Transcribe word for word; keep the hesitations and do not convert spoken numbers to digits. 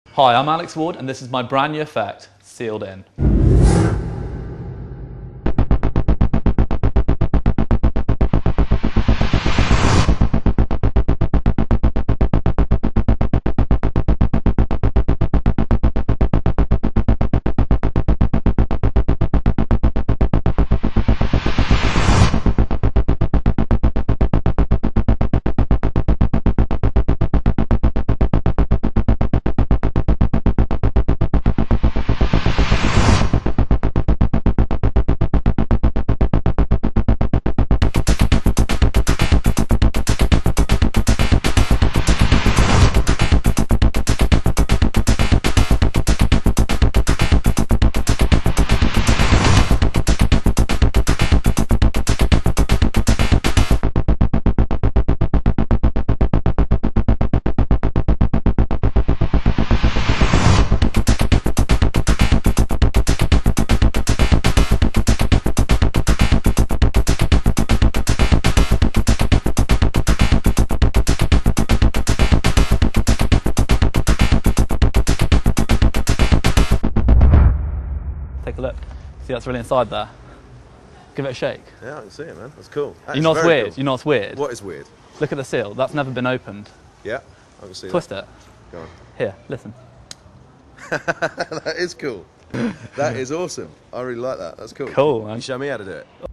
Hi, I'm Alex Ward and this is my brand new effect, Sealed In. Take a look. See, that's really inside there. Give it a shake. Yeah, I can see it, man. That's cool. That you know what's weird? Cool. You know what's weird? What is weird? Look at the seal. That's never been opened. Yeah, I can see Twist that. it. Go on. Here, listen. That is cool. That is awesome. I really like that. That's cool. Cool, man. Can you show me how to do it?